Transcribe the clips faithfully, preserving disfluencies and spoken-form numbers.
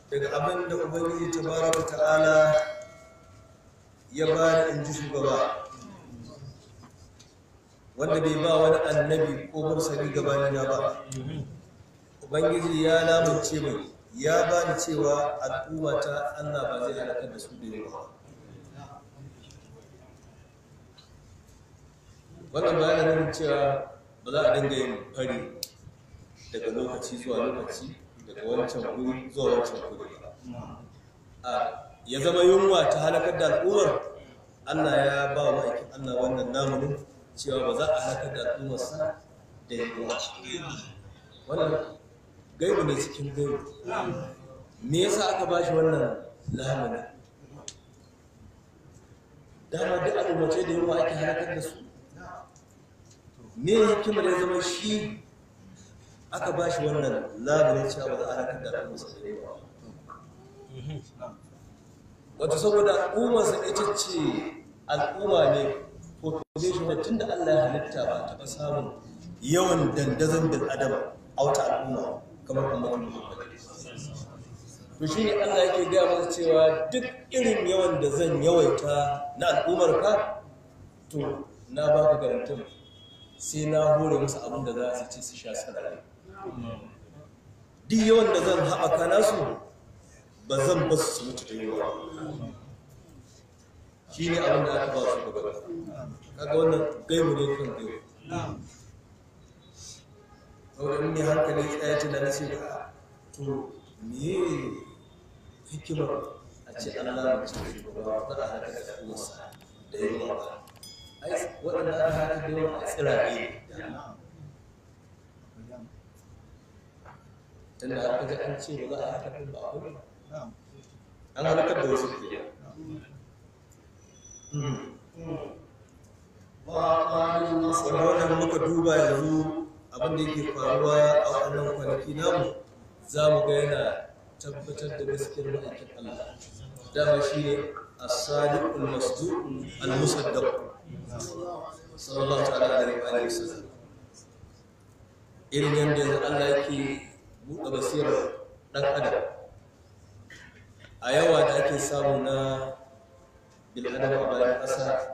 daga abin da ubangiji tabaraka ta'ala ya ba in ji shugaba wanda bai ba wani annabi ko mursali gabanina ba. Ubangiji ya lamunce mai ya ba ni cewa al'umma ta Allah ba zai halakar da su da yawa. Wannan bayanin nuna cewa ba za a dinga yin fari daga lokaci zuwa lokaci daga wancan guri zuwa wancan guri ba. Ya zama yunwa ta halakar da al'ummar, Allah ya ba wa ma'aikin Allah wannan namunin cewa ba za a halakar da al'ummarsa da yunwa. Wannan gaibu ne cikin gaibu. Me yasa aka ba shi wannan lamunin? Dama duk al'ummace da yunwa ake halakar da su. Me hikimar ya zama shi aka ba shi wannan labarin cewa ba za a halakar da al'ummarsa da yawa? Wato saboda al'ummarsa ita ce al'umma ne population da tun da Allah ya halitta ba taɓa samun yawan dandazon bil'adama a wata al'umma kamar kuma to shi ne Allah yake gaya masa cewa duk irin yawan da zan yawaita na al'ummar ka, to na baka garantin sai na hore musu abin da za su ci su sha su rayu. Duk yawan da zan haɓaka nasu ba zan ba su mutu da yawa. Shi ne abin da aka ba su gaba. Kaga wannan gaimu ne kan gaimu. Saboda in ne hankali tsaye tunanin sai da to me hikimar a ce an lalace shugaba ba a haka da uwarsa da yawa ba. Ai waɗanda aka haka da yawa a tsirare tunda aka ga an ce ba za a haka da ba a ba an halakar da wasu ke wannan muka duba yanzu abin da yake faruwa a waɗannan kwanaki namu za mu ga yana tabbatar da gaskiyar ma'aikin Allah. Dama shi ne as-sadiq al-masduq al-musaddaq sallallahu ta'ala alaihi wa sallam. Irin yadda yanzu Allah yake buɗe basirar ɗan adam a yawa da ake samu na bil'adama a bayan ƙasa,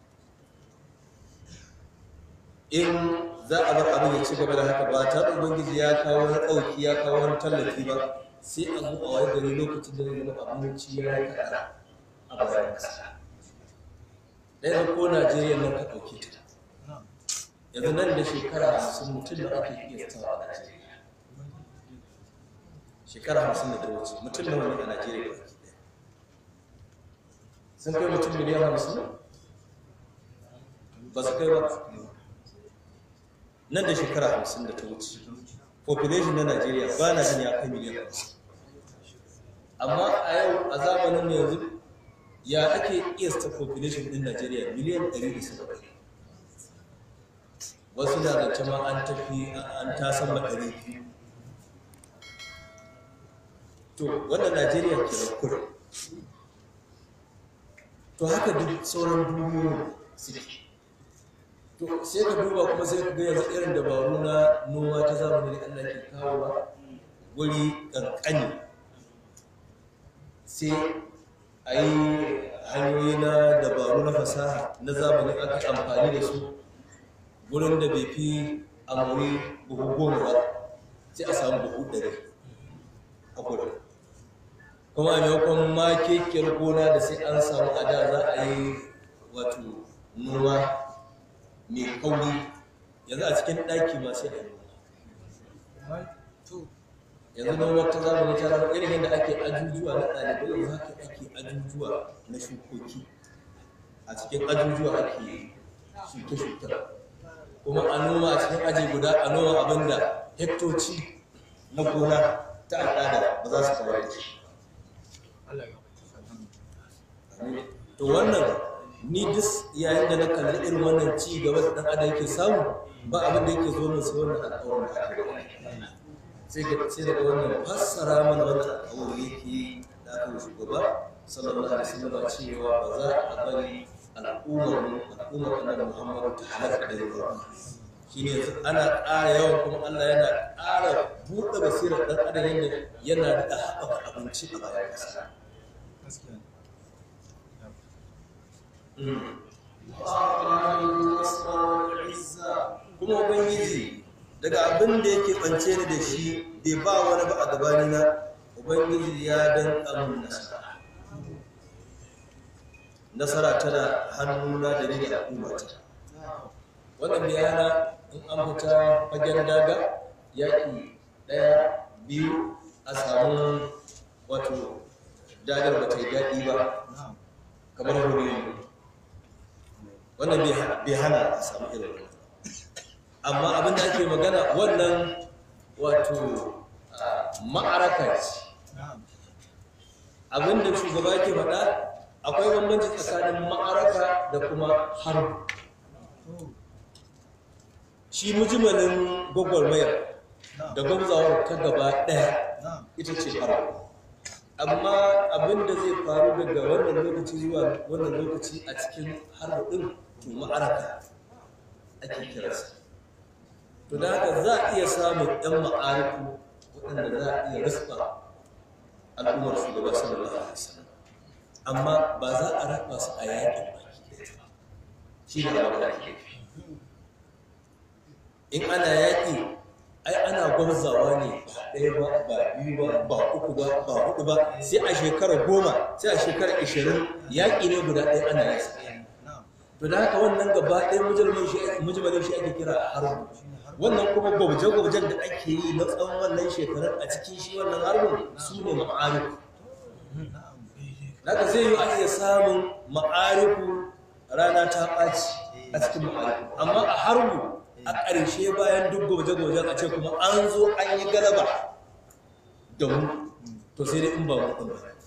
in za a bar abin ya ci gaba da haka ba ta ubangiji ya kawo wani ɗauki ya kawo wani tallafi ba, sai a zo a waye gari lokacin da zai zama abinci ya yi kaɗa a bayan ƙasa. Ɗaya ko Najeriya nan ka ɗauke ta yanzu nan da shekara hamsin mutum da ake iya tsawa a Najeriya, shekara hamsin da ta wuce mutum da wani a Najeriya ba sun kai mutum miliyan hamsin ba su kai ba. Nan da shekara hamsin da ta wuce population na Najeriya ba na jin ya kai miliyan hamsin, amma a yau a zamanin yanzu ya ake kiyasta population din Najeriya miliyan ɗari da saba'in. Wasu na zance ma an tafi an tasan ɗari biyu. To wannan Najeriya ke da kuri. To haka duk sauran duniyoyi suke. To sai ka duba kuma sai ka ga yanzu irin dabaru na noma ta zamani da Allah ke kawo ba wuri ƙanƙani, sai a yi hanyoyi na dabaru na fasaha na zamani aka amfani da su wurin da bai fi amuri buhu goma ba sai a samu buhu ɗari a gurin. Kuma a maimakon ma kekiyar gona da sai an samu a da za a yi wato noma mai kauri, yanzu a cikin ɗaki ma sai a yi noma. Yanzu noma ta zamani ta zama irin yadda ake ajujuwa na ɗalibai, yanzu haka ake ajujuwa na shukoki, a cikin ajujuwa ake shuke-shuke, kuma a noma a cikin aji guda a noma abin da hektoci na gona ta al'ada ba za su kawar da shi. To wannan ni duk yayin da na kalli irin wannan ci gaba da ɗan adam yake samu, ba abin da yake zo min sai wannan alƙawarin da aka yi. Sai ga sai daga wannan fassara mana wannan alƙawari yake da aka yi shugaba sallallahu alaihi wasallam cewa ba za a bari al'ummar mu al'ummar annabi Muhammad ta halaka da yawa. shine yanzu ana ƙara yawan kuma Allah yana ƙara buɗe basirar ɗan adam yadda yana da haɓaka abinci a bayan ƙasa. Kuma Ubangiji daga abin da yake ɓance ni da shi bai ba wani ba a gabanina, Ubangiji ya danƙa mun nasara. Nasara tana hannuna da ni da al'ummata. Wannan bayana in an fita fagen daga yaƙi ɗaya biyu a samu wato dagar ba ta yi daɗi ba kamar wuri. Wannan bai hana a samu irin wannan. Amma abin da ake magana wannan wato ma'araka ce. Abin da shugaba ke faɗa akwai bambanci tsakanin ma'araka da kuma harbi. Shi mujimalin gwagwarmayar da gwamzawar ta gaba ɗaya ita ce harbi. Amma abin da zai faru daga wannan lokaci zuwa wannan lokaci a cikin harbin to ma'araka ake kiransa. To da haka za a iya samun ɗan ma'ariku waɗanda za a iya rispa al'ummar shugaba sallallahu alaihi wasallam, amma ba za a raba su a yakin baki ɗaya ba. Shi ne abin da ake fi. In ana yaƙi ai ana gwamzawa ne ba ɗaya ba ba biyu ba ba uku ba ba hudu ba sai a shekara goma sai a shekara ishirin yaƙi ne guda ɗaya ana yi. To da haka wannan gaba ɗaya mujmalin shi ake kira a harbu. Wannan kuma gwabje-gwabjen da ake yi na tsawon wannan shekarar a cikin shi wannan harbin su ne ma'ariku. Daga zai yi a iya samun ma'ariku rana ta ɓaci a cikin ma'ariku, amma a harbu a ƙarshe bayan duk gwabje-gwabjen a ce kuma an zo an yi galaba da mu, to sai dai in ba mu ɗin ba.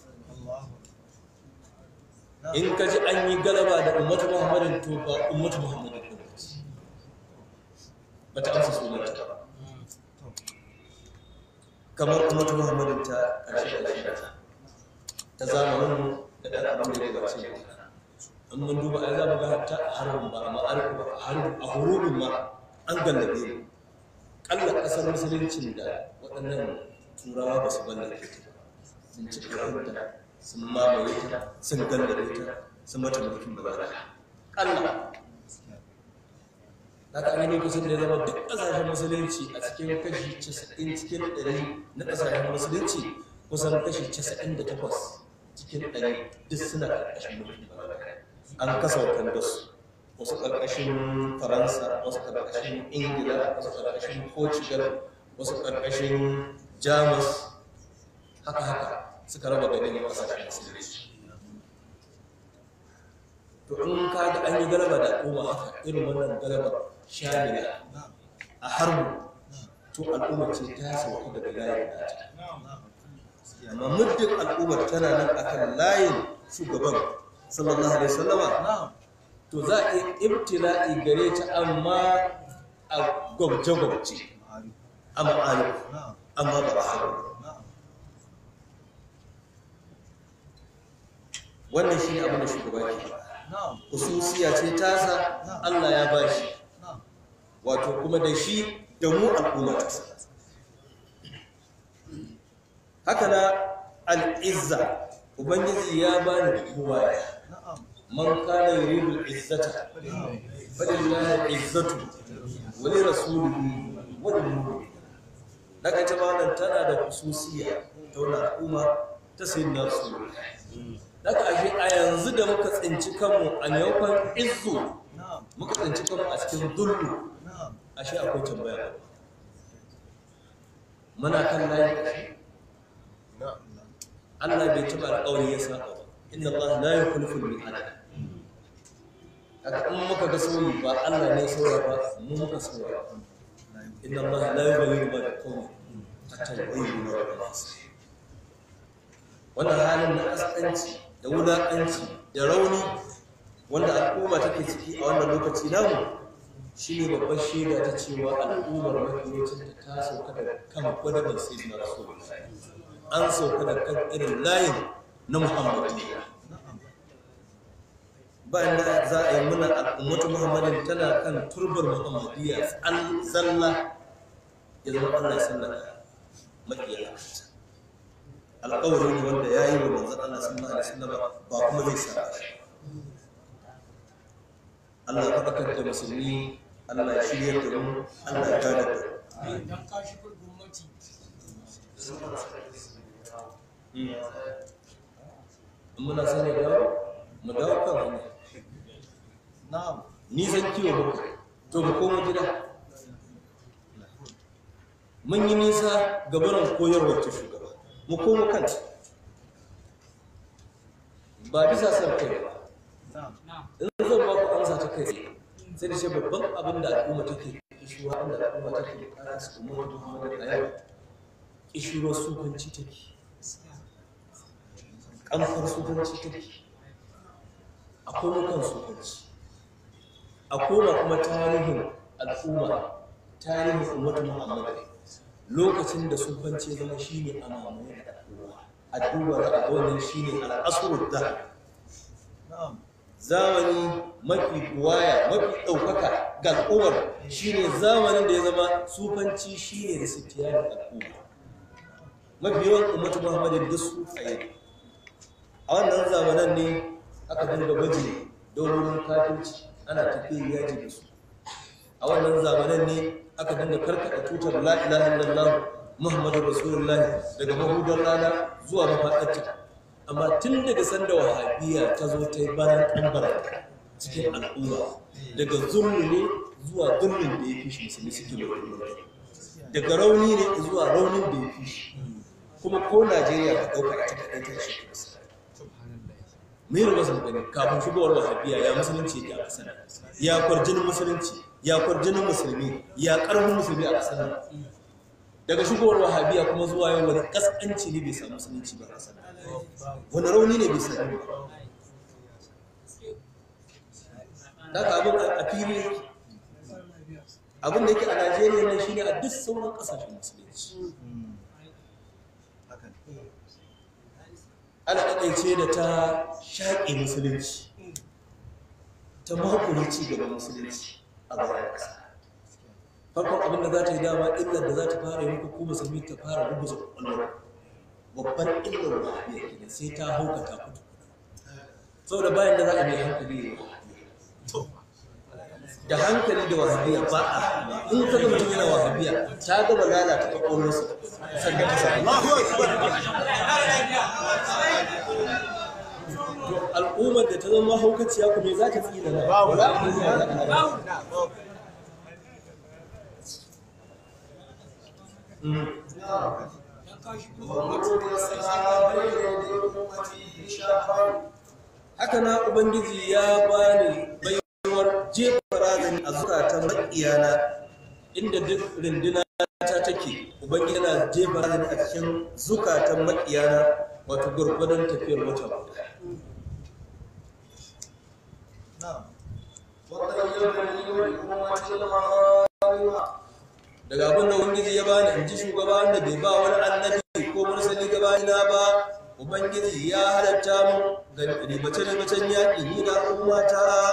In ka ji an yi galaba da ummatu Muhammadin to ba ummatu Muhammadin ɗin ba ce. Ba ta amsa sunanta ba. Kamar ummatu Muhammadin ta ƙarshe ƙarshe ta zamanin da ɗan abin da ya gabace ne. In mun duba ai za mu ga ta a harbin ba a ma'ariku ba a hurubin ma an gallabe mu. Ƙalla ƙasar musuluncin da waɗannan turawa ba su gallabe ta sun ci ƙarfinta sun mamaye ta sun gallabe ta sun mata mulkin da ba ƙalla. Haka an yi lokacin da ya zama duk ƙasashen musulunci a cikin kashi casa'in cikin ɗari na ƙasashen musulunci kusan kashi casa'in da takwas cikin ɗari duk suna ƙarƙashin mulkin da ba. An kasa wakan da su wasu ƙarƙashin Faransa, wasu ƙarƙashin Ingila, wasu ƙarƙashin Portugal, wasu ƙarƙashin Jamus, haka haka suka raba ganin ƙasashen musulunci. To in ka ga an yi galaba da al'umma haka irin wannan galaba shamila a harbu, to al'umma ce ta sauka daga layin nata. Amma muddin al'ummar tana nan akan layin shugaban sallallahu alaihi wasallama, to za a yi ibtila'i gare ta amma a gwabce-gwabce a ma'ani, amma ba a haru. Wannan shi ne abin da shugaba ke ba. Hususiya ce tasa Allah ya ba shi, wato kuma da shi da mu al'umma tasa. Haka na al'izza, Ubangiji ya ba ni buwaya. Man kana yuridu al-izzata falillahi al-izzatu wa li rasulihi wa lil mu'minin. Daga ita wannan tana da khususiyya ta wannan al'umma ta sayyidina rasulullahi. Daga ashe a yanzu da muka tsinci kanmu a maimakon izzu muka tsinci kanmu a cikin dullu, ashe akwai tambaya. Muna kan layi Allah bai taba alƙawari ya saba ba. Inna Allah la yukhlifu al-mi'ad. Haka in muka ga sauyi ba Allah ne sauya ba, mu muka sauya. Inna Allah la yughayyiru ma biqawmin hatta yughayyiru ma bi anfusihim. Wannan halin na kaskanci da wulaƙanci da rauni wanda al'umma take ciki a wannan lokaci namu shine babbar shaida ta cewa al'ummar mahimmancin ta sauka da kan gwadaban sayyidina Rasulullahi. An sauka da kan irin layin na Muhammadiyya. bayan da za a yi muna al'ummatu Muhammadin tana kan turbar Muhammadiyya an zalla ya zama Allah ya sallaka makiya alƙawari ne wanda ya yi wa manzon Allah sallallahu alaihi wasallam ba kuma zai sa Allah ya faɗakar da musulmi, Allah ya shirya da mu, Allah ya gane da mu. Dan kashi gwamnati. Muna son ya dawo, mu dawo kan hanya. Na'am. Ni zan kiwo muku, to mu komo gida. Mun yi nisa ga barin koyarwar ta shugaba, mu komo kanta. Ba bisa son kai ba. In zan ba ku amsa ta kai sai da shi babban abin da al'umma take kishuwa inda al'umma take bukata su kuma wata muhammadu a yau kishuwar sufanci take kamfar sufanci take a koma kan sufanci a koma kuma tarihin al'umma tarihin ummatu muhammadu lokacin da sufanci zama shine a mamaye da al'umma addu'a da wannan shine al'asrul da zamani mafi buwaya mafi ɗaukaka ga al'ummar shine zamanin da ya zama sufanci shine da sitiyar al'umma mafi yawan ummatu muhammadin da su tsaye a wannan zamanan ne aka dinga baje daurorin kafirci ana tafiya yaji da su a wannan zamanan ne aka dinga karkata tutar la ilaha illallah muhammadur rasulullahi daga mahudar rana zuwa mafaɗarta amma tun daga sanda wahabiyya ta zo ta yi bayan ɗanbara cikin al'umma daga zulmi ne zuwa zulmin da ya fi shi musulmi suke mai daga rauni ne zuwa raunin da ya fi shi kuma ko najeriya ka ɗauka ita kaɗai ta shi mai rubar sun gani kafin shigowar wahabiyya ya musulunci ya ƙasar ya kwarjinin musulunci ya kwarjinin musulmi ya ƙarfin musulmi a ƙasar daga shigowar wahabiyya kuma zuwa yau wani ƙasƙanci ne bai samu musulunci ba a ƙasar wani rauni ne bai sami ba daga abin a fili abin da yake a najeriya nan shi ne a duk sauran kasashen musulunci ana ɗaɗaice da ta shaƙe musulunci ta makuri ci gaban musulunci a bayan ƙasa farkon abin da za ta yi dama illar da za ta fara yi muku ku musulmi ta fara rubuta ƙwaƙwalwar babban illar wahabiyya kenan sai ta hauka ta fito saboda bayan da za a mai hankali da hankali da wahabiyya ba a in ka ga mutum yana wahabiyya ta gaba lalata kwakwalwarsa sannan ta sami to al'ummar da ta zama haukaciya kuma za ta tsina na ba wala haka na ubangiji ya bani baiwar jefa razani a zukatan makiyana inda duk rinduna ta take ubangiji yana jefa razani a cikin zukatan makiyana wato gurgurdan tafiyar wata guda daga abin da ubangiji ya bani in ji shugaba wanda bai ba wani annabi ko mursali gabani na ba ubangiji ya halatta mu ga ribace-ribacen yaƙi ni da al'umma ta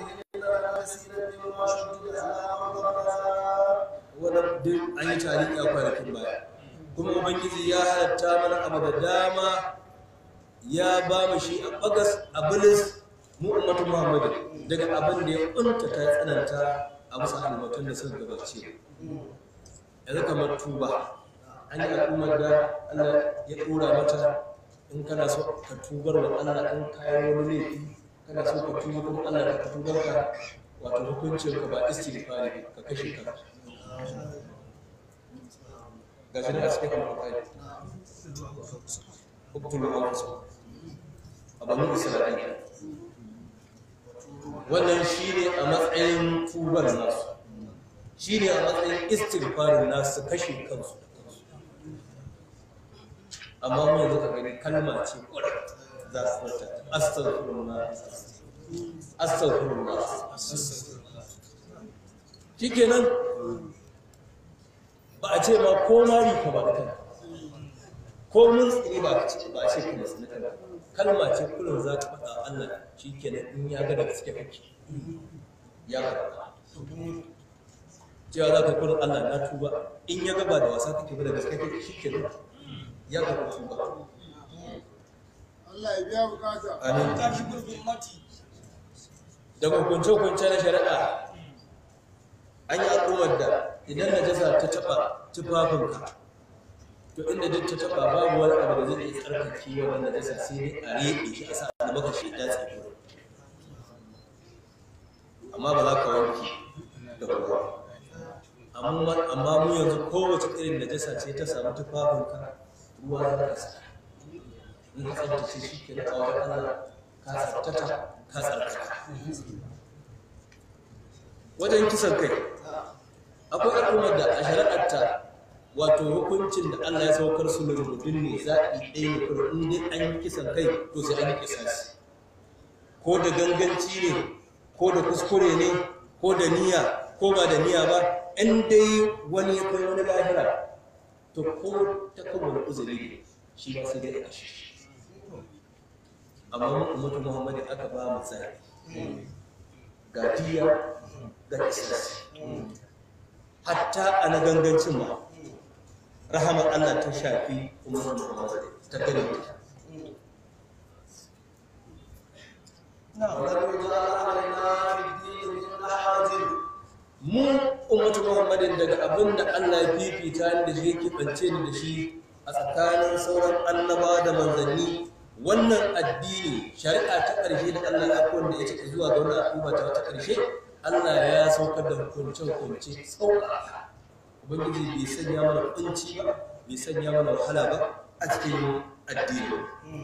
wannan duk an yi tarihi a kwanakin baya kuma ubangiji ya halatta mana abu da dama ya ba mu shi a bagas a bilis mu ummatu muhammadu daga abin da ya kunta ta tsananta a musu al'ummatun da suka gabace yanzu kamar tuba an yi al'ummar da Allah ya ɗora mata in kana so ka tubar wa Allah in kayan wani laifi kana so ka tuba kuma Allah ka tubar ka wato hukuncin ka ba istighfari ka kashe ka ga shi ne a cikin alƙur'ani uktulu anfusakum abanu isra'ila wannan shine a matsayin tubar nasu shine a matsayin istighfarin nasu kashe kansu amma mu yanzu ka gani kalma ce kwarai za su furta astaghfirullah astaghfirullah shikenan ba a ce ma ko mari ka ba kai ko mun tsiri ba ce ba ce kuma sunata kalma ce kullum za ka faɗa Allah shikenan in ya ga da gaske kake ya ga cewa za ka kullum Allah na tuba in ya ga ba da wasa kake ba da gaske kake shikenan ya ga tuba Allah ya biya bukata amin ta shi gurbin mati daga hukunce-hukunce na shari'a an yi al'ummar da idan najasa ta taɓa tufafinka to inda duk ta taɓa babu wani abu da zai iya tsarkake wannan najasa sai dai a riƙe shi a sa da maka shi ta tsaye amma ba za ka wanke da ruwa amma mu yanzu kowace irin najasa ce ta samu tufafinka ruwa za ka sa in ka tsabtace shi ke da kawai Allah ka tsabtata ka tsarkaka wajen kisan kai akwai al'ummar da a shari'arta wato hukuncin da Allah ya saukar su da rubutun ne zaɓi ɗaya ne kuma in dai an yi kisan kai to sai an yi kisasi ko da ganganci ne ko da kuskure ne ko da niyya ko ba da niyya ba in dai wani ya kai wani lahira to ko ta kan wani uzuri ne shi ba sai dai a kashe amma ummatu Muhammadu aka ba mu tsari ga diya ga kisasi hatta a na gangancin ma rahamar Allah ta shafi ummatu Muhammadu ta gani ta mu ummatu Muhammadin daga abin da Allah ya fifita da shi yake bance ni da shi a tsakanin sauran annabawa da manzanni wannan addini shari'a ta ƙarshe da Allah ya kowanne ya cika zuwa ga wannan al'umma ta wata ƙarshe Allah ya saukar da hukunce-hukunce sauƙaƙa ubangiji bai sanya mana kunci ba bai sanya mana wahala ba a cikin addini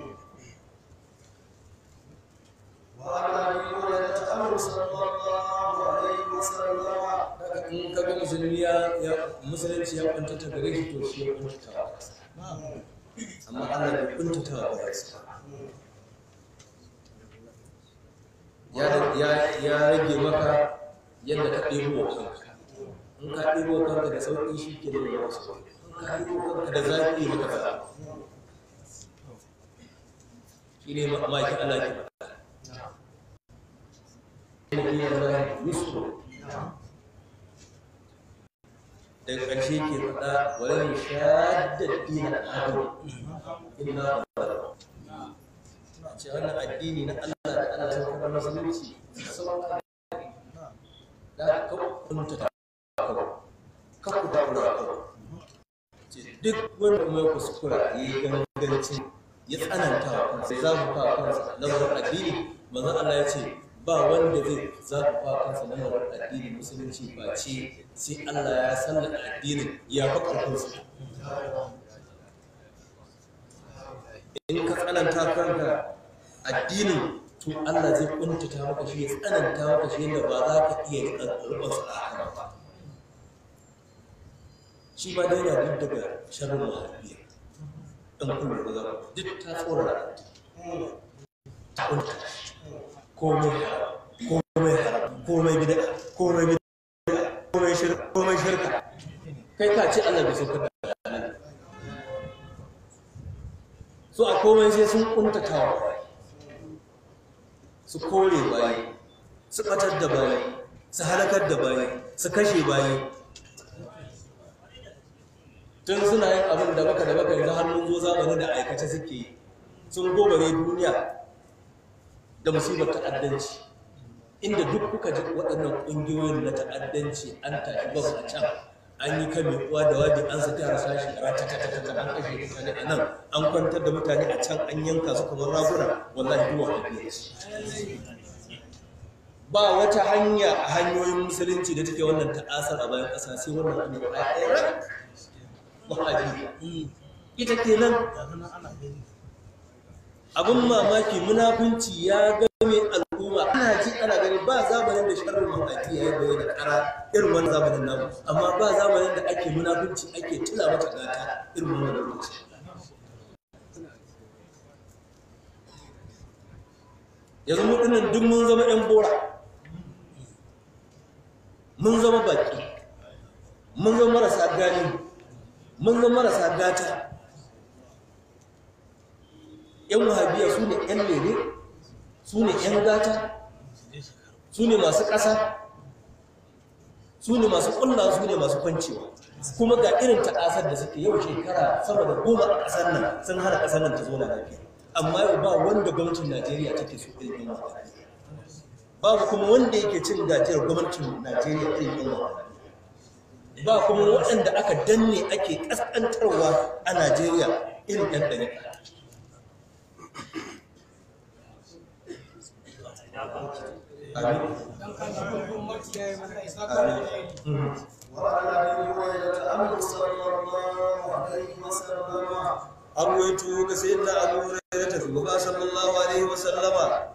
daga in kaga musulmi ya musulunci ya kwantata gare shi to shi ya kwantata amma Allah bai kuntata wa kansa ya rage maka yadda ka ɗebo kanka in ka ɗebo kanka da sauƙi shi ke da yawa sauƙi in ka ɗebo kanka da zafi maka zafi shi ne maki Allah ke faɗa daga ƙarshe ke faɗa wani shaddar dina ado ina ba ce wannan addini na Allah da Allah ya kuma musulunci sauƙa da ka kunta ta ka ku daura ce duk wanda mai kuskura yi ganganci ya tsananta wa kansa za mu fa kansa lamarin addini manzon Allah ya ce ba wanda zai zafafa kansa lamarin addini musulunci ba ce sai Allah ya sallata addinin ya fa karfinsa in ka tsananta kanka addinin to Allah zai kuntata maka shi ya tsananta maka shi yadda ba za ka iya riƙon sa a haka ba shi ma dai yana duk daga sharrin wahabiyya ɗan kullum da zama duk ta tsora ta kuntata komai komai haram komai bid'a komai bid'a komai shirka komai shirka kai ka ce Allah bai saukar da halal so a komai sai sun kuntatawa su kore bayi su batar da bayi su halakar da bayi su kashe bayi tun suna yin abin da baka da baka yanzu hannun zo zamanin da aikace suke yi sun gobare duniya da musibar ta'addanci inda duk kuka ji waɗannan ƙungiyoyin na ta'addanci an tashi bas a can an yi kan uwa da wabi an saki harsashi ratatatatata an kashe mutane a nan an kwantar da mutane a can an yanka su kamar raguna wallahi duwa haɗe ba wata hanya a hanyoyin musulunci da take wannan ta'asar a bayan ƙasa sai wannan hanyar ɗaya wahabi ita kenan abin mamaki munafunci ya game al'umma ana ji ana gani ba zamanin da sharrin mamaki ya yi bayyana kara irin wani zamanin namu amma ba zamanin da ake munafunci ake tula mata gata irin wani lokaci yanzu mu dinnan duk mun zama yan bora mun zama baki mun zama marasa gani mun zama marasa gata 'yan wahabiya su ne 'yan lele, su ne 'yan gata, su ne masu ƙasa, su ne masu ƙulla, su ne masu kwancewa. Kuma ga irin ta'asar da suke yau shekara sama da goma a ƙasar nan sun hana ƙasar nan ta zo na lafiya. Amma yau ba wanda gwamnatin Najeriya take so irin yan wahabiya. Babu kuma wanda yake cin gajiyar gwamnatin Najeriya irin yan wahabiya. Ba kuma waɗanda aka danne ake ƙasƙantarwa a Najeriya irin ɗan ɗari. Amin. An waito ga sayyidina Abu Hurairah ta shugaba sallallahu alaihi wa sallama.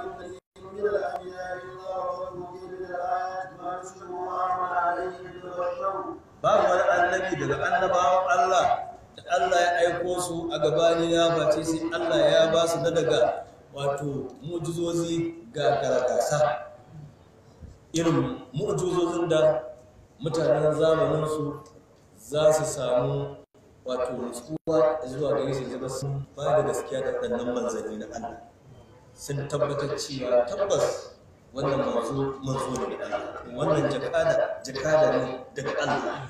Babu wani annabi daga annabawan Allah da Allah ya aiko su a gabani ya face sai Allah ya ba su na daga wato mu'jizozi ga gargasa, irin mu'jizozin da mutanen zamanin su za su samu wato nutsuwa zuwa gare su zama sun ba da gaskiya da ɗannan manzanni na Allah, sun tabbatar cewa tabbas wannan manzo manzo ne daga Allah, wannan jakada jakada ne daga Allah.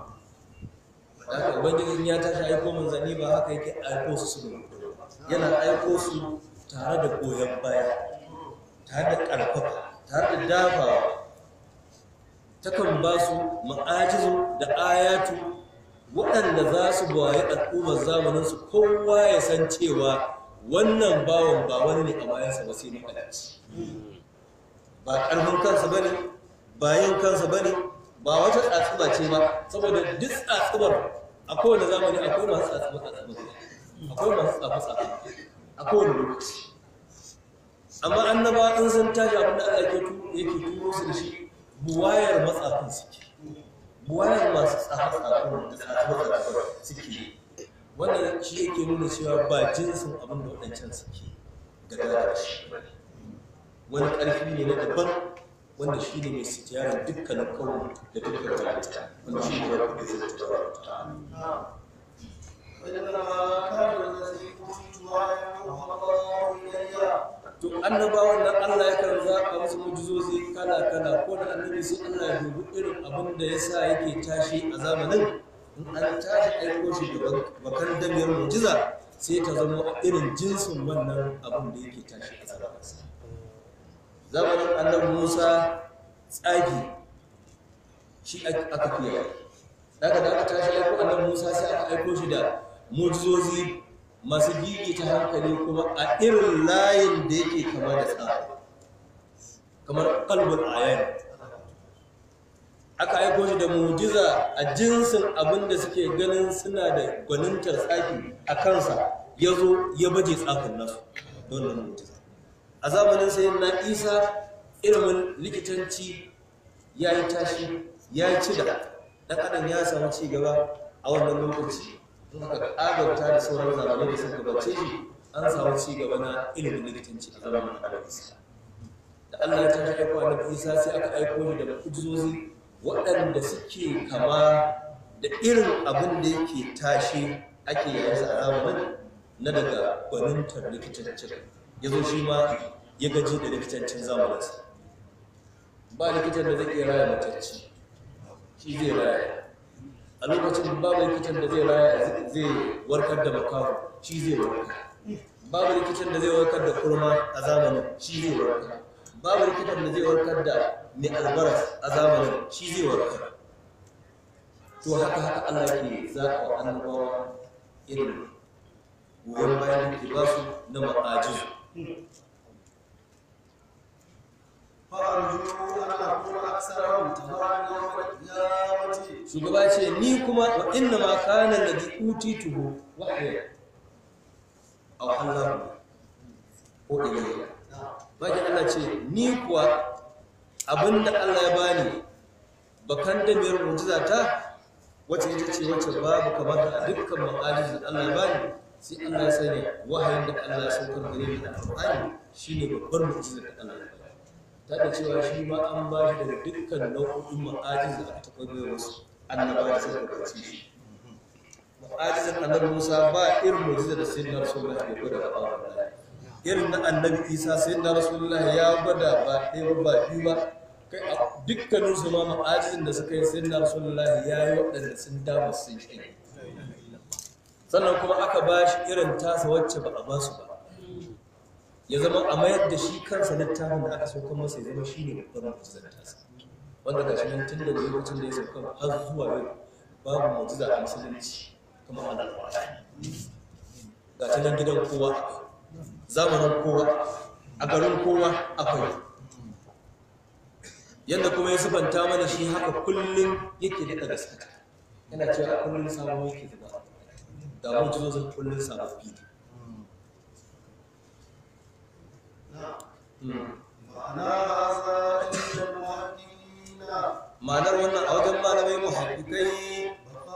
Haka ubangiji ya tashi aiko manzanni ba haka yake aiko su su yana aiko su tare da goyon baya, tare da ƙarfafa, tare da dafawa. Takan ba su ma'ajizu da ayatu waɗanda za su bayi al'ummar zamaninsu, kowa ya san cewa wannan bawan ba wani ne a bayansa ba sai makalaci. Ba ƙarfin kansa ba ne, ba yin kansa ba ne, ba wata tsatsuba ce ba, saboda duk tsatsubar a kowane zamani akwai masu tsatsuba tsatsuba, akwai masu tsafi-tsafi a kowane lokaci. Amma annaba in sun tashi abinda Allah yake turo su da shi, buwayar matsafin suke, buwayar masu tsafi-tsafin da tsafi-tsafin suke. Wannan shi yake nuna cewa ba jinsin abin da waɗancan suke gada da shi. Wani ƙarfi ne na daban wanda shi ne mai sitiyarar dukkanin kawo da dukkan halitta, wanda shi ne ya kuɗe zai tattara. To annabawan nan Allah ya kan zaɓa musu mujizozi kala-kala, ko da annabi sai Allah ya dubi irin abin da ya sa yake tashi a zamanin. In an tashi aiko shi da bakan damiyar mujiza sai ta zama irin jinsin wannan abin da yake tashi a zamaninsa. Zamanin annabi Musa tsagi shi aka fiye. Daga da aka tashi aiko annabi Musa sai aka aiko shi da mujizozi masu gigi ta hankali kuma a irin layin da yake kama da tsari, kamar kalbul ayan. Aka aiko shi da mujiza a jinsin abin da suke ganin suna da gwanintar tsaki a kansa, ya zo ya baje tsafin nasu don nan mujiza. A zamanin sayin na Isa ilimin likitanci ya yi tashi, ya yi cida, ɗan adam ya samu ci gaba a wannan lokaci. In aka ƙagarta da sauran zamanai da suka gabace shi, an samu ci gaba na ilimin likitanci a zamanin annabi Isa. Da Allah ya tashi aiko annabi Isa sai aka aiko shi da mu'jizozi waɗanda suke kama da irin abin da yake tashi ake yayin sa a zamanin na daga gwanintar likitancin. Ya zo shi ma ya gaji da likitancin zamaninsa. Ba likitan da zai iya raya matacci, shi zai raya. A lokacin babu likitan da zai raya zai warkar da makaho, shi zai warkar. Babu likitan da zai warkar da kurma a zamanin, shi zai warkar. Babu likitan da zai warkar da mai albaras a zamanin, shi zai warkar. To haka haka Allah ke zaɓa wa annabawa irin goyon bayan da ke ba su na ma'ajizu. Shugaba ce ni kuma wa inna ma kana alladhi utituhu wahya aw Allah ko ilayya. Bakin Allah ce ni kuwa abinda Allah ya bani bakan da miyar mu'jiza ta wacce ita ce wacce babu kamar da dukkan ma'ajiz da Allah ya bani, sai Allah ya sanya wahayin da Allah ya saukar gare ni da Qur'ani shine babbar mu'jiza da Allah ya bani. Ta da cewa shi ma an ba shi daga dukkan nau'o'in ma'ajiz da aka taɓa wasu annabawa da suka gabace shi. mu'ajizar annabi Musa ba irin mu'jiza da sayyidina Rasulullah ya gwada ba wallahi irin na annabi Isa sayyidina Rasulullah ya gwada ba ɗaya ba biyu ba kai a dukkanin su ma mu'ajizin da suka yi sayyidina Rasulullah ya yi waɗanda sun damu sun shi sannan kuma aka ba shi irin tasa wacce ba a ba su ba ya zama a mayar da shi kansa littafin da aka sauka masa ya zama shi ne babban mu'jizar tasa wanda ga shi nan tun da lokacin da ya sauka har zuwa yau babu mu'jiza a musulunci kuma a alƙur'ani ga ta nan gidan kowa zamanin kowa a garin kowa akwai yadda kuma ya sifanta mana shi haka kullum yake daɗa gaskata yana cewa kullum sabon yake zuba ga mu'jizozin kullum sababbi ma'anar wannan a wajen malamai muhaddikai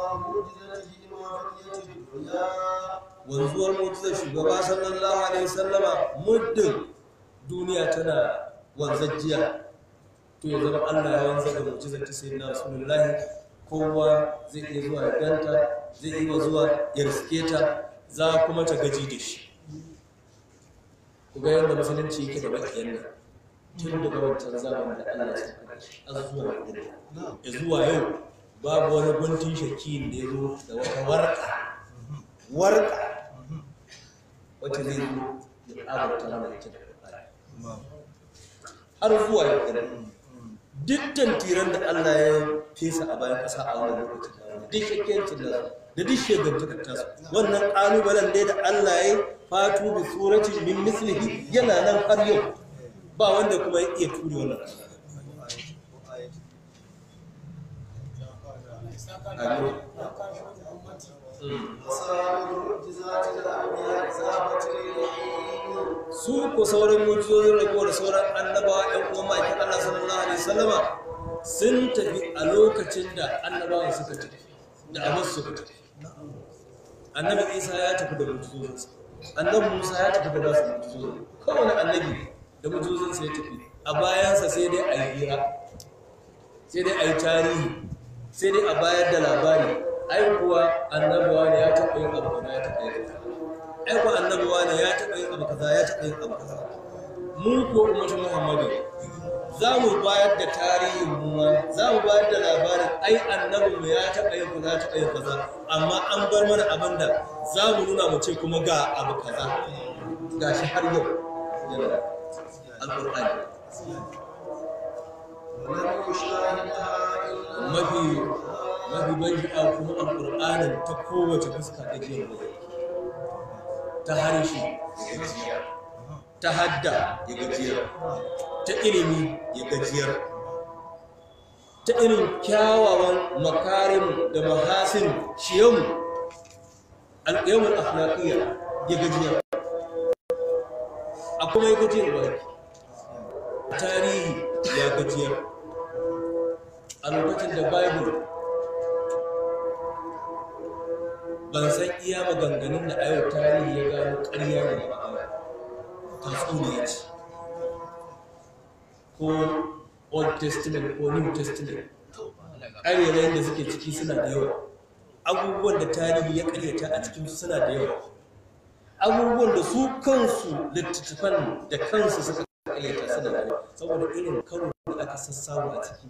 wanzuwar mu'jizar shugaba sallallahu alaihi wasallama muddin duniya tana wanzajjiya to ya zama Allah ya wanzar da mu'jizar ta sayyidina Rasulullahi kowa zai iya zuwa ya ganta zai iya zuwa ya riske ta za kuma ta gaji da shi ku ga yadda musulunci yake da bakiyan nan tun daga wancan zamanin da Allah ya saka shi har zuwa yau ya zuwa yau babu wani guntun shakin da ya zo da wata warka warka wacce zai zo ya abarta mana ita da har zuwa yau duk tantiran da Allah ya fesa a bayan ƙasa a wannan lokacin duk shakkiyancin da da duk shegantakar tasu wannan ƙalubalen dai da Allah ya fatu bi suratin min mislihi yana nan har yau ba wanda kuma ya iya ture wannan su ko sauran mujizozin rago da sauran annabawa ɗan uwan ma'aikin Allah sallallahu alaihi wasallama sun tafi a lokacin da annabawan suka tafi da abin suka tafi annabi Isa ya tafi da mujizozinsa annabi Musa ya tafi da nasu mujizozin kowane annabi da mujizozinsa ya tafi a bayansa sai dai a yi hira sai dai a yi tarihi sai dai a bayar da labari ai kuwa annabawa ne ya taɓa yin abu kaza ya taɓa yin kaza ai kuwa annabawa ne ya taɓa yin abu kaza ya taɓa yin abu kaza mu ko ummatu Muhammadu za mu bayar da tarihin mu za mu bayar da labarin ai annabinmu ya taɓa yin kaza ya taɓa yin kaza amma an bar mana abin da za mu nuna mu ce kuma ga abu kaza ga shi har yau yana alƙur'ani mafi mafi ban shi'a kuma alƙur'anin ta kowace fuska ta jiyar da ta harshe ya gajiyar ta hadda ya gajiyar ta ilimi ya gajiyar ta irin kyawawan makarim da mahasin shiyamu alƙiyamul akhlaqiyya ya gajiyar a kuma ya gajiyar wani tarihi ya gajiyar a lokacin da bible ban san iya maganganun da ayo tarihi ya gano ƙarya da ma'amala tatsuniya ce ko old testament ko new testament ƙaryarayen da suke ciki suna da yawa abubuwan da tarihi ya ƙaryata a cikinsu suna da yawa abubuwan da su kansu littattafan da kansu suka ƙaryata suna da yawa saboda irin karo da aka sassawa a ciki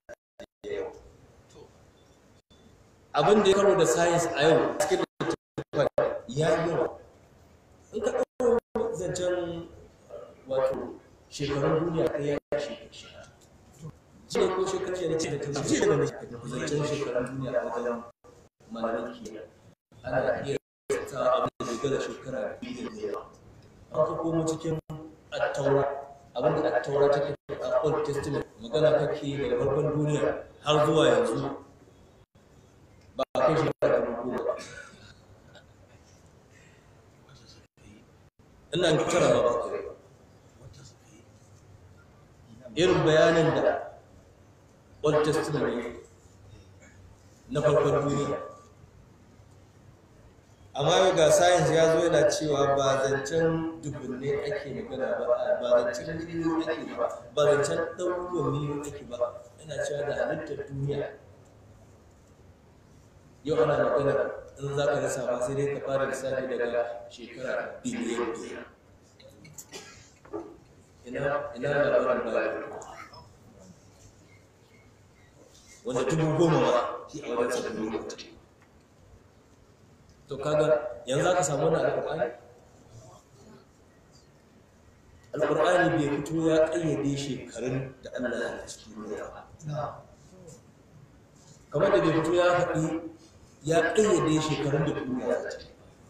abin da ya karo da science a yau cikin littattafan ya yi yawa in ka ɗauro zancen wato shekarun duniya ɗaya ya shekaru shekara ji ne ko shekaru ya ce da ta ji da na zancen shekarun duniya a wajen malamin kiyar ana iya sa abin da daga da shekara biyu da yawa an ka komo cikin attaura abin da attaura take a old testament magana kake daga farkon duniya har zuwa yanzu ba a kai shekara da goma ba ina tara ba ba irin bayanin da old testament ne na farkon duniya amma yau ga science ya zo yana cewa ba zancen dubunne ake magana ba ba zancen miliyoyi ake ba ba zancen ɗaruruwan miliyoyi ake ba yana cewa da halittar duniya yau ana magana in za ka lissafa sai dai ka fara lissafi daga shekara biliyan biyar. ina ina labarin bayan wanda dubu goma ma shi a wajen sa dubu goma. To kaga yanzu za ka samu wani alƙur'ani alƙur'ani bai fito ya ƙayyade shekarun da Allah ya halicci duniya ba, kamar da bai fito ya faɗi ya ƙayyade shekarun da duniya za ta yi.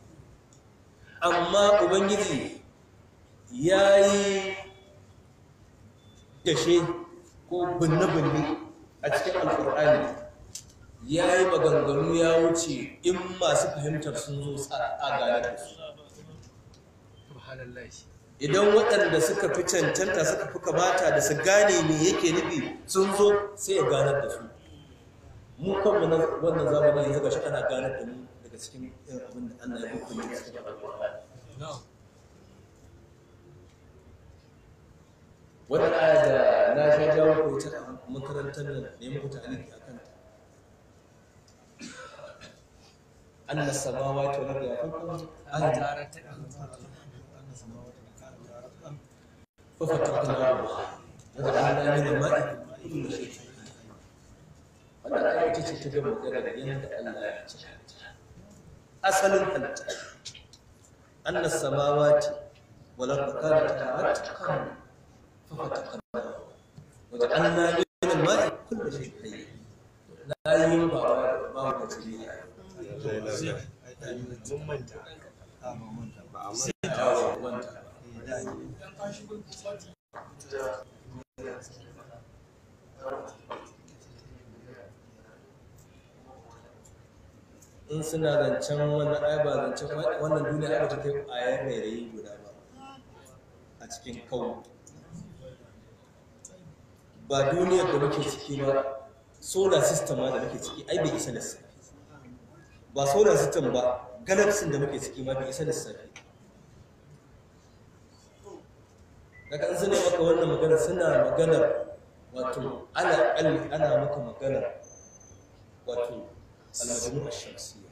Amma Ubangiji ya yi dashe ko binne-binne a cikin alƙur'ani, ya yi maganganu ya wuce in masu fahimtar sun zo a gane da su. Idan waɗanda suka fi cancanta suka fi kamata da su gane me yake nufi sun zo sai ya ganar da su. Mu kanmu na wannan zamani yanzu ga shi ana ganar da mu daga cikin irin abin da Allah ya hukunta da cikin alƙur'ani. Wannan aya da na sha jawo ko ita a makarantar nan ne muku ta'aliki akan ta. Anna samawati wal ardi yakhluqu ayatan fa fatakna wa ja'alna min al-ma'i kulli shay'in. Wannan aya ita ce ta ga magana da yanda Allah ya ce asalin halitta. Anna samawati wal ardi kanata ratqan ففتقناه وجعلنا من الماء كل شيء حي. لا ينبع ما هو تجري in suna zancen wannan ai ba zancen wannan duniya ba ta kai ayar rairayi guda ba a cikin kawo. Ba duniyar da muke ciki ba, solar system ma da muke ciki ai bai isa lissafi. Ba solar system ba, galaxy da muke ciki ma bai isa lissafi. Daga an suna maka wannan magana suna maganar wato ana alli ana maka maganar wato al-majmu' ash-shamsiyya.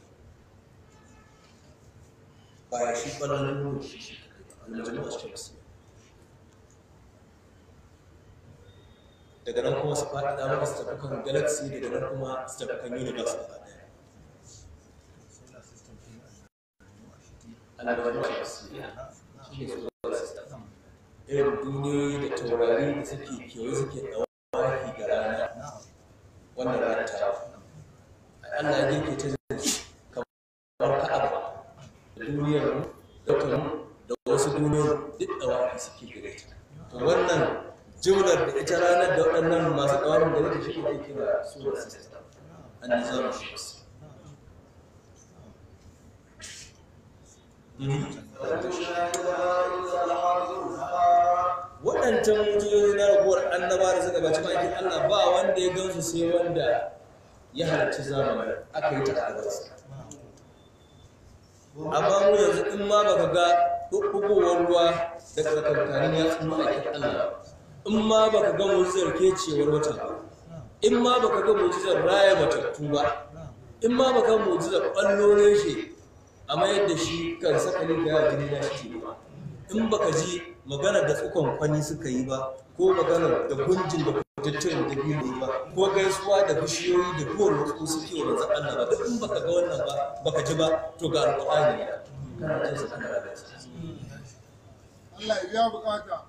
Ba ya shi ɓarnar nuna shi al-majmu' ash-shamsiyya. Daga nan kuma su faɗi da maka su tafi kan galaxy, daga nan kuma su tafi kan universe gaba ɗaya. Al-majmu' ash-shamsiyya shi ne solar system. Irin duniyoyi da taurari da suke kewaye suke ɗauki ga rana, wannan rana ta Allah ya girke ta kamar Ka'aba da duniyar mu da kanmu da wasu duniyoyi duk ɗawaki suke gare ta. To wannan jumlar da ita ranar da waɗannan masu ɗawakin da wata shi ke kira solar system an-nizam ash-shamsi. Waɗancan mujiyoyi na raguwar annaba da suka baci ma'aikin Allah ba wanda ya gansu sai wanda ya halarci zamani aka yi ta ƙararsa. Amma mu yanzu in ma baka ga ɓuɓɓugowar ruwa daga tsakankanin yatsun ma'aikin Allah, in ma baka ga mujizar kecewar wata ba, in ma baka ga mujizar raya matattu ba, in ma baka ga mujizar ƙwallon shi a mayar da shi kan sakalin da ya jini na shi ba, in baka ji maganar da tsukon kwani suka yi ba, ko maganar da gunjin da kutattun da biyu ne ba, ko gaisuwa da bishiyoyi da kowar wasu suke wa manzan Allah ba, duk in baka ga wannan ba baka ji ba to ga alƙur'ani ne kana jin sa kana da shi. Allah ya biya bukata.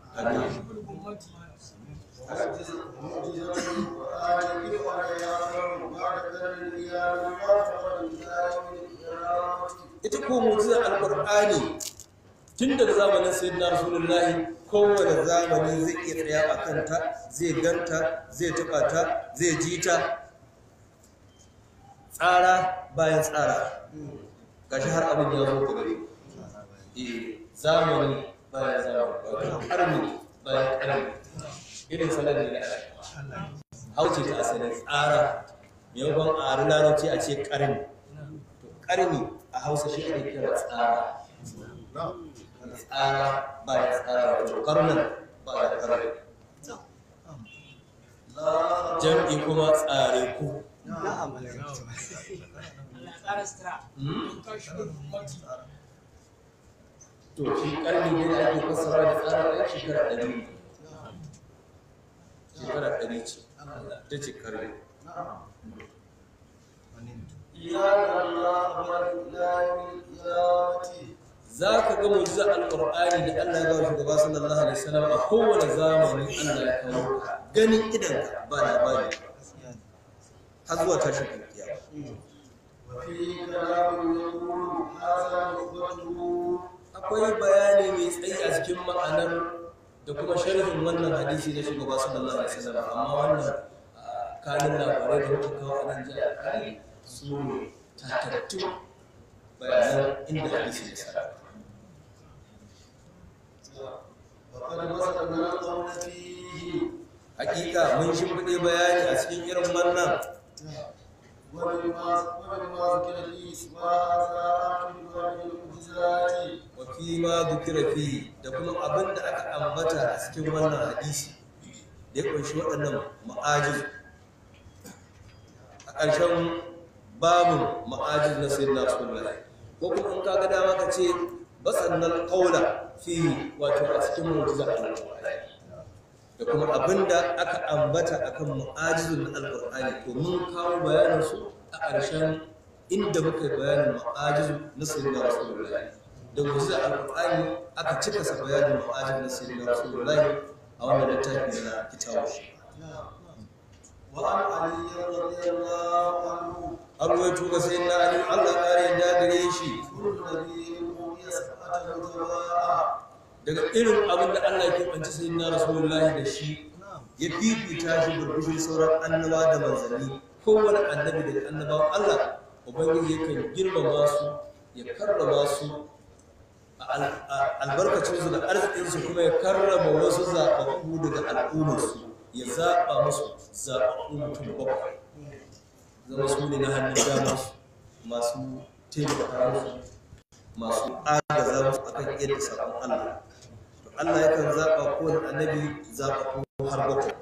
Ita ko mu'jizar alƙur'ani tun daga zamanin sayyidina rasulullahi kowane zamani zai iya tsaya a kanta, zai ganta, zai taɓa ta, zai ji ta tsara bayan tsara. Gashi har abin ya zo ta gare eh zamani bayan zamani, ƙarni bayan ƙarni, irin salar ne na hauce ta asalin tsara. Maimakon a ari larabci a ce ƙarni, to ƙarni a hausa shi ake kira tsara. Tsara bayan tsara, wato karnan bayan karnan, jam'i kuma tsare ku. to shi karni ne da ake fassara da tsarin ɗan shekara ɗari shekara ɗari ce ta ce karni za ka ga mu'jizar alƙur'ani da Allah ya ba shugaba sallallahu alaihi wasallam a kowane zamani Allah ya kawo ganin idan ba labari har zuwa tashin kiyama akwai bayani mai tsayi a cikin ma'anar da kuma sharhin wannan hadisi na shugaba sallallahu alaihi wasallam amma wannan kanin labarai da muka kawo a nan jiya su ne tatattun bayanan inda hadisi ya sa hakika mun shimfiɗe bayani a cikin irin wannan wafi ma dukira fi da kuma abin da aka ambata a cikin wannan hadisi da ya ƙunshi waɗannan ma'ajiz a ƙarshen babin ma'ajiz na sayyidina rasulullahi ko kuma in kaga dama ka ce basannan ƙaula fi wato a cikin mu'jizar alƙur'ani da kuma abinda aka ambata akan mu'ajizun alƙur'ani to mun kawo bayanin su a ƙarshen inda muka bayanin mu'ajizun na sayyidina rasulullahi da mu'jizar alƙur'ani aka cika sa bayanin mu'ajizun na sayyidina rasulullahi a wannan littafi na kitabu وعن علي رضي الله عنه arwaito ga sayyidina ali Allah kare da gare shi كل نبي يسأل الجواب daga irin abin da Allah ke banci sayyidina rasulullahi da shi ya fifita shi burbushin sauran annaba da manzanni kowane annabi daga annabawan Allah ubangiji yakan girmama su ya karrama su a albarkacin su da arzikin su kuma ya karrama wasu zaɓaɓɓu daga al'ummar su ya zaɓa musu zaɓaɓɓu mutum bakwai zama su ne na hannun dama su masu taimaka musu masu agaza musu akan yadda sabon Allah to Allah yakan zaɓa kowane annabi zaɓaɓɓu har bakwai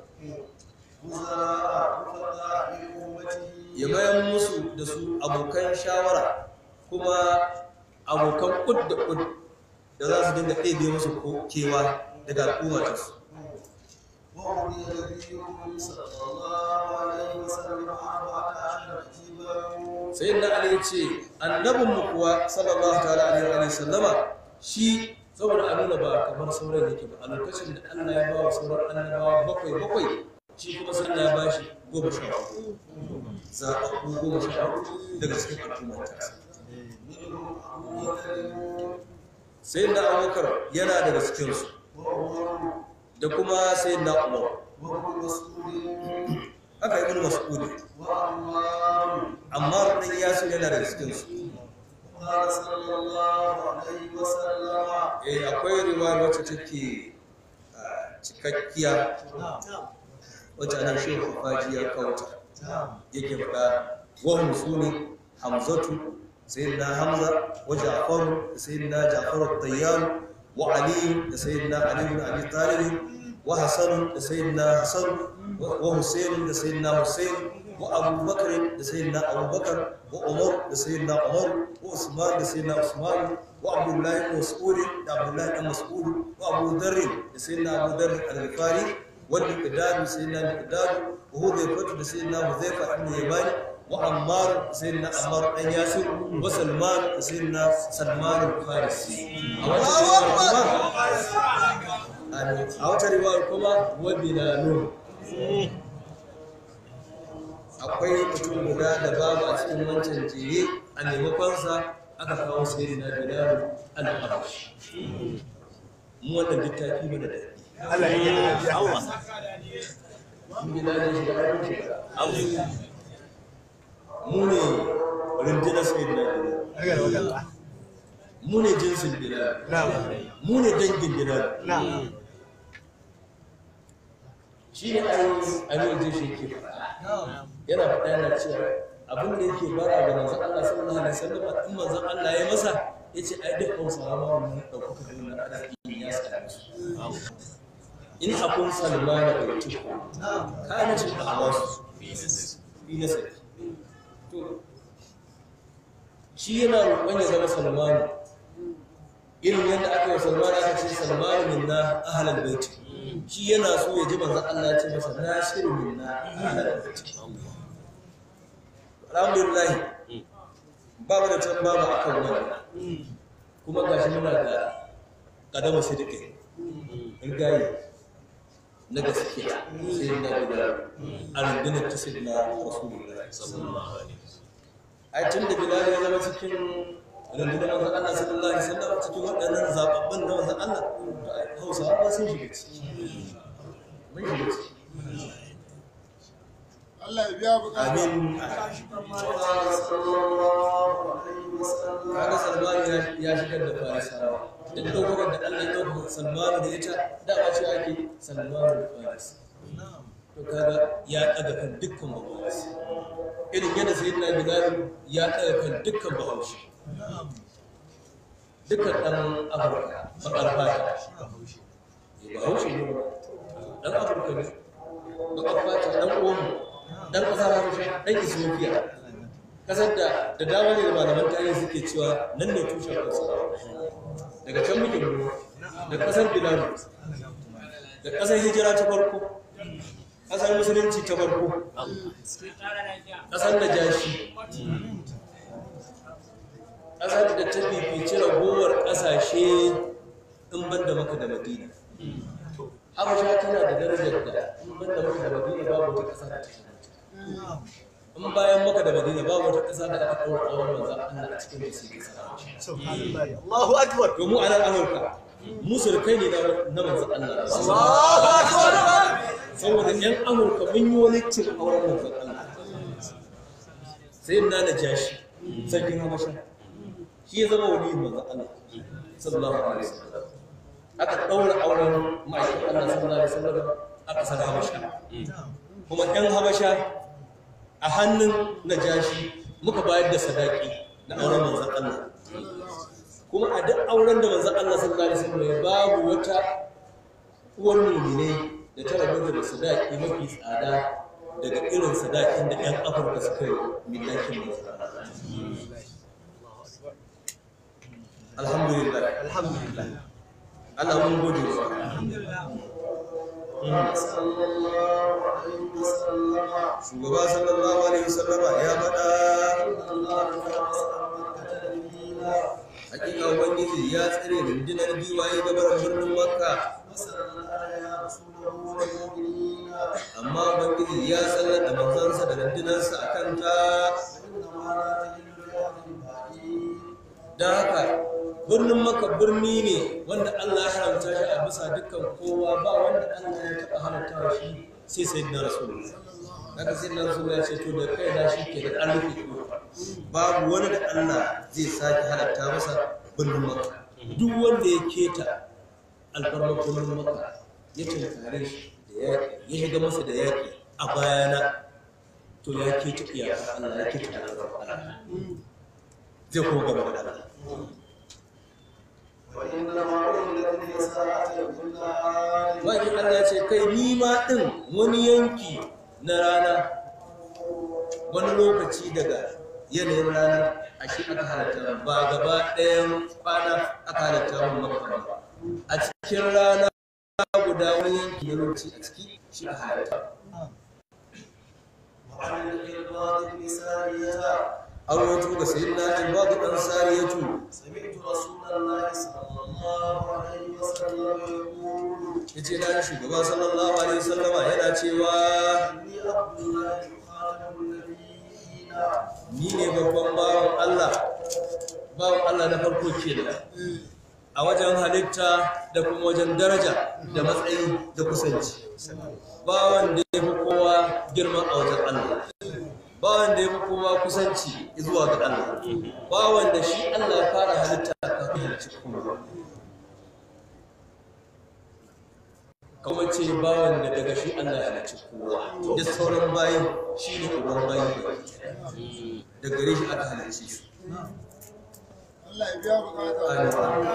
وزراء رفقاء بأمته ya bayan musu da su abokan shawara kuma abokan kud da kud da za su dinga ɗebe musu kewa daga al'umma ta su وأولي نبيكم صلى الله عليه وسلم أربعة عشر كتابا sai na ali ya ce annabinmu kuwa sallallahu ta'ala alaihi wa sallama shi saboda a nuna ba kamar sauran yake ba a lokacin da Allah ya ba wa sauran annabawa bakwai bakwai shi kuma sai Allah ya ba shi goma sha uku zaɓaɓɓu goma sha uku daga cikin al'ummar ta منهم أبو بكر sai na abubakar yana daga cikinsu وعمر da kuma sai na umar وابن مسعود haka ibn mas'ud وعمار amma dan yasir yana daga cikinsu قال صلى الله عليه وسلم eh akwai riwaya wacce take ah, cikakkiya wacce ana shehu faji ya kauta yake faɗa wa musuni hamzatu sayyidina hamza wa ja'far sayyidina ja'far at-tayyar wa ali sayyidina ali ibn abi talib wa hasan sayyidina hasan wa husayn sayyidina husayn wa abu bakr sayyidina abu bakr wa umar sayyidina umar wa usman sayyidina usman wa abdullah ibn mas'ud abdullah ibn mas'ud wa abu dharr sayyidina abu dharr al-ghifari والمقداد سيدنا المقداد وهو ذيفة سيدنا حذيفة بن اليمان وعمار سيدنا عمار بن ياسر وسلمان سيدنا سلمان الفارسي a wata riwayar kuma wa bilalun akwai mutum guda da babu a cikin wancan jere a maimakonsa aka kawo sayyidina bilalun al-habashi mu wannan littafi mana da Allah ya yi Allah. mu ne rundunar sayyidina bilal mu ne jinsin bilal mu ne dangin bilal shi ne ainihin jin shi ke faɗa yana faɗa yana cewa abin da yake bara ga manzan Allah sallallahu alaihi wasallam in manzan Allah ya masa ya ce ai duk hausawa ma wannan ɗaukaka da wannan arziki ya same su in akun salmana da tuku kana shi da awasu fi nasari to shi yana roƙon ya zama Salmanu irin yadda aka yi Salmanu aka ce Salmanu minna ahlal bait shi yana so ya ji manzon Allah ya ce masa nasiru minna ahlal bait alhamdulillah ba mu da tambaba akan wannan kuma gashi muna da kadamu sidiki rigayi na gaskiya sai na guda a rundunar ta sai na rasulullah sallallahu alaihi wasallam ai tun da bilal ya zama cikin rundunar manzon Allah sallallahu alaihi wasallam cikin waɗannan zababbin na manzon Allah Hausawa ba sun shiga ciki mun shiga ciki Allah ya biya bukata. amin kaga Salmanu ya shigar da Farisawa duk dokokin da Allah ya dauka Salmanu da ita da ba ce ake Salmanu da Faris to kaga ya daga kan dukkan babawansu irin yadda sayyidina Bilal ya daga kan dukkan babawansu dukkan dan Afirka bakar fata ya bahaushe ne dan Afirka ne bakar fata dan uwan dan kasar Habasha dan Ethiopia kasar da da dama ne da malaman tarihi suke cewa nan ne tushen kansu daga can muke mu da kasar Bilal da kasar hijira ta farko kasar musulunci ta farko kasar Najashi kasar da ta fifici ragowar kasashe in banda Makka da Madina Habasha tana da darajar da in banda Makka da Madina babu wata kasa da ta in bayan Makka da Madina babu wata ƙasa da aka ɗaura tsawon manzan Allah a cikin da suke subhanallah Allahu akbar domin a nan Amurka mu surkai ne na manzan Allah Allahu akbar saboda ƴan Amurka mun yi wani cin auren manzan Allah sai na Najashi sarkin Habasha shi ya zama waliyin manzan Allah sallallahu alaihi wasallam aka ɗaura auren ma'aikin Allah sallallahu alaihi wasallam a ƙasar Habasha kuma ƴan Habasha a hannun Najashi muka bayar da sadaki na auren manzon Allah kuma a duk auren da manzon Allah sallallahu alaihi wasallam ya babu wata uwar mu'mine da ta rabu da sadaki mafi tsada daga irin sadakin da ƴan Afirka suka yi millakin manzon Allah alhamdulillah alhamdulillah Allah mun gode alhamdulillah shugaba sallallahu alaihi wasallama ya faɗa hakika ubangiji ya tsare rundunar giwaye gabar birnin Makka amma ubangiji ya sallata manzansa da rundunarsa a kanta don haka birnin Makka birni ne wanda Allah ya haramta shi a bisa dukkan kowa ba wanda Allah ya taɓa halatta shi sai sayyidina Rasulullah kaga sayyidina Rasulullah ya ce to da kai na shi ke da an rufe babu wani da Allah zai sake halatta masa birnin Makka duk wanda ya keta alfarmar birnin Makka ya tunkare shi da yaƙi ya shiga masa da yaƙi a bayana to ya keta iyakar Allah ya keta alfarmar Allah zai kuma gaba da Allah Bakin Allah ce kai nima ɗin wani yanki na rana wani lokaci daga yanayin rana a shi aka halatta ba gaba ɗayan kwana aka halatta mun Makka ba a cikin rana guda wani yanki na lokaci a ciki shi aka halatta an wato ga sayyidina Ibadu dan Sariyatu sami'tu rasulullahi sallallahu alaihi wasallam yaqulu yace da shugaba sallallahu alaihi wasallama yana cewa ni abdullahi khatamul nabiyina ni ne babban bawan Allah bawan Allah na farko kenan a wajen halitta da kuma wajen daraja da matsayi da kusanci bawan da ya fi kowa girman a wajen Allah bawan da ya fi kowa kusanci zuwa ga Allah bawan da shi Allah ya fara halitta kafin halicci kowa kuma ce bawan da daga shi Allah ya halicci kowa da sauran bayin shi ne uban bayin da gare shi aka halicci su Allah ya biya bukata.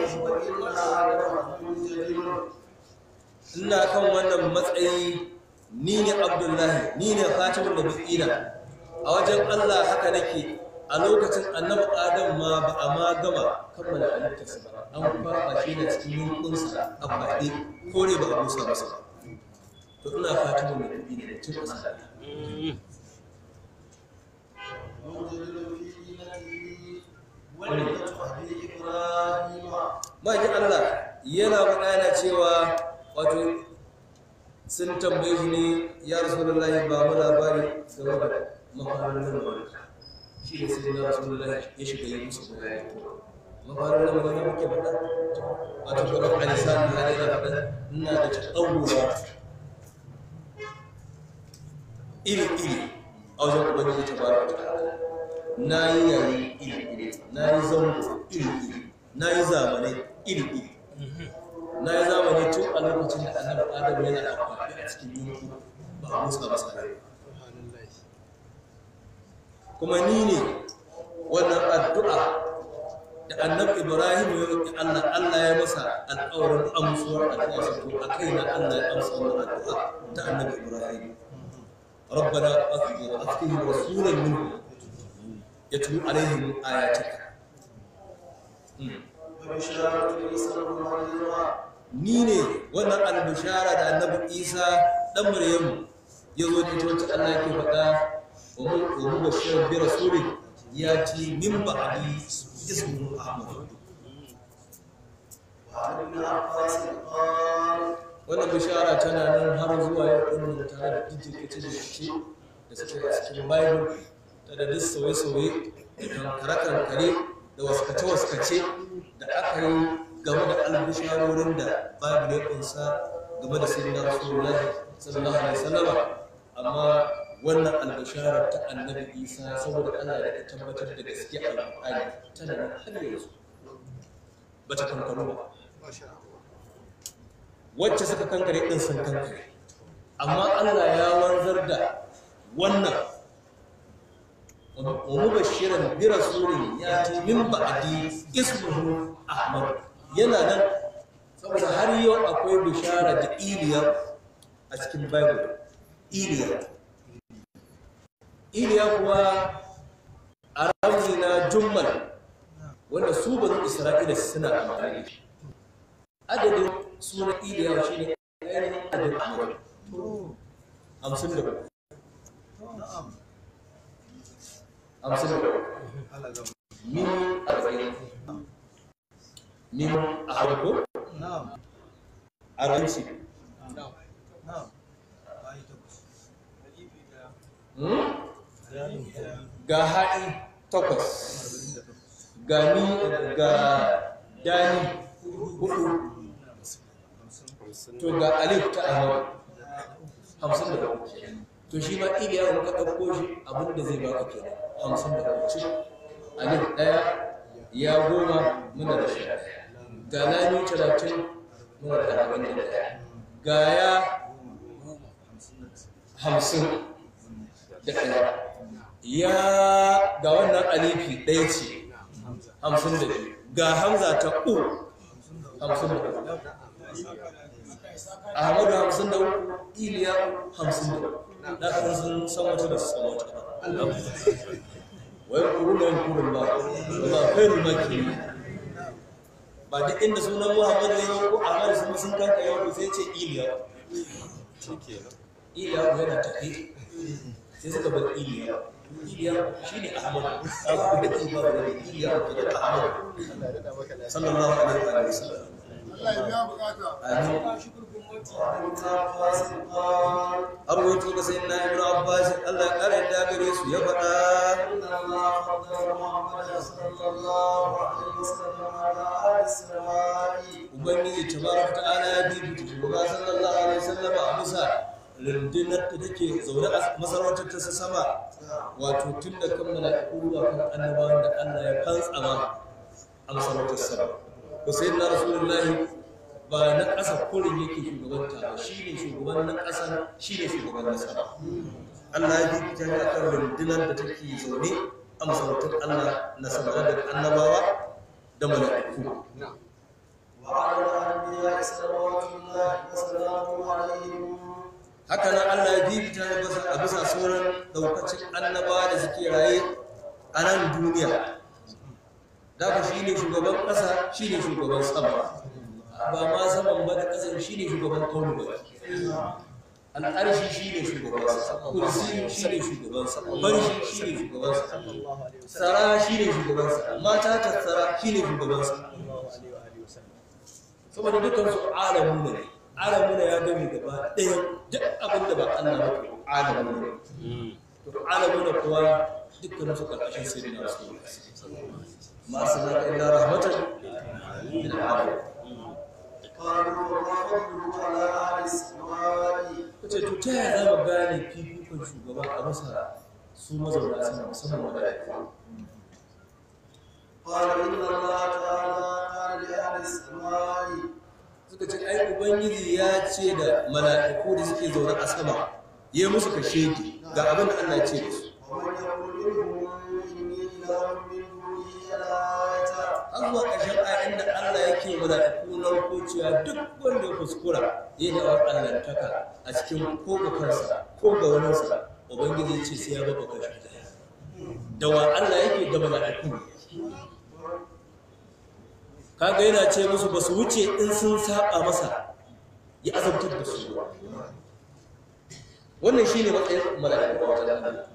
ina kan wannan matsayi ni ne Abdullahi ni ne Khatimun Nabiyina a wajen Allah haka nake a lokacin annabi adam ma ba a ma gama kammala halittarsa ba an faɓa shi da cikin yunkunsa a faɗi ko ne ba a busa masa ba to ina fatan mu da ne da cin ƙasa Ma'aikin Allah yana faɗa yana cewa wato sun tambaye shi ne ya Rasulullahi ba mu labari game da mafarin lamarin shi ne sai na Rasulullahi ya shiga yi musu bayani mafarin lamarin da muke faɗa wato ƙwarar alisan da hali na faɗa ina da tsawuwa iri-iri a wajen ubangiji ta bara ta na yi yayi iri-iri na yi zango iri-iri na yi zamanai iri-iri na yi zamani tun a lokacin da annabi adam yana da kwafi a cikin yanku ba a musa masa rai kuma ni ne wannan addu'a da annabi ibrahim ya roƙi allah allah ya masa alƙawarin amsuwar addu'a sa to a kaina allah ya amsa wannan addu'a ta annabi ibrahim ربنا أتهم رسولا منهم يتلو عليهم آياتك ni ne wannan albishara da annabi isa dan maryamu ya zo da ita wacce Allah yake faɗa wa mu bashir bi rasulin ya ci min ba'di ismuhu ahmad wannan bishara tana nan har zuwa yau ɗin tare da jijjirkice-jijjirkice da suke a cikin bible ta da duk sauye-sauye da kankare-kankare da waskace-waskace da aka yi game da albisharorin da bible ya kunsa game da sayyidina rasulullahi sallallahu alaihi wasallam amma wannan albishara ta annabi isa saboda Allah da ta tabbatar da gaskiya alƙur'ani tana nan har yanzu ba ta kankaro ba wacce suka kankare ɗin sun kankare amma Allah ya wanzar da wannan wa mubashiran bi rasulin yati min ba'di ismuhu ahmad yana nan saboda har yau akwai bishara da iliya a cikin bible iliya iliya kuwa a ramzi na jummal wanda su bazin isra'ila suna amfani da shi adadin suna iliya shi ne ainihin adadin ahmad hamsin da uku hamsin da uku min arba'in min a harko aranci ga haɗi takwas ga ni ga dani hudu to ga alif ta ahmad hamsin da uku to shi ma iliya in ka ɗauko shi abinda zai baka kenan hamsin da uku alif ɗaya ya goma muna da shi ga lami talatin muna da arba'in da ɗaya ga ya hamsin da ɗaya ya ga wannan alifi ɗaya ce hamsin da biyu ga hamza ta u hamsin da uku ahmadu hamsin da uku iliya hamsin da uku da kan sun san wata da su san wata wai kuru da kurun ba ba kai ruma ke ba duk inda sunan muhammad ne ko ahmad sun sun kanka yau sai ce iliya iliya ko yana tafi sai suka bar iliya iliya shine ahmad ko da ke ba da iliya ko da ahmad sallallahu alaihi wa sallam Allah ya biya bukata. An wato da sai na ibn Abbas Allah ya kare da gare su ya faɗa Ubangiji tabaraka ta'ala ya bi shugaba sallallahu alaihi wasallam a bisa rundunar da take zaune a masarautar ta sama wato tun da kan mala'iku zuwa kan annabawan da Allah ya fantsama a masarautar sama ko sai na rasulullahi ba na ƙasa kurin yake shugabanta ba shi ne shugaban na ƙasa shi ne shugaban na sama Allah ya fi ta kan rundunar da take zaune a masarautar Allah na sama da annabawa da mala'iku haka nan Allah ya fi ta a bisa sauran daukacin annabawa da suke raye a nan duniya. Da shi ne shugaban ƙasa, shi ne shugaban sama. Ba ma saman ba da ƙasar shi ne shugaban kaunu ba. Al'arshi shi ne shugabansa, kursi shi ne shugabansa, barshi shi ne shugabansa, tsara shi ne shugabansa, mata tattara shi ne shugabansa. Saboda dukansu alamuna ne, alamuna ya gami gaba ɗayan duk abin da ba Allah ba ko alamuna ne. To alamuna kuwa dukkan su ƙarƙashin sai na su masu na kai na rahmatan min alamin. Kace to ta yaya za mu gane fifikon shugaba a masa su mazauna sama musamman mala'iku? Suka ce ai ubangiji ya ce da mala'iku da suke zaune a sama ya musu kashedi ga abin da Allah ya ce da su. An zuwa ƙarshen ayin da Allah yake mala'iku na cewa duk wanda ya kuskura ya da wa allantaka a cikin ko ga kansa ko ga waninsa, ubangiji ce sai ya baba kashi daya. Da wa Allah yake da mala'iku. Kaga yana ce musu ba su wuce in sun saba masa ya azabtar da su. Wannan shine matsayin mala'iku a wajen Allah.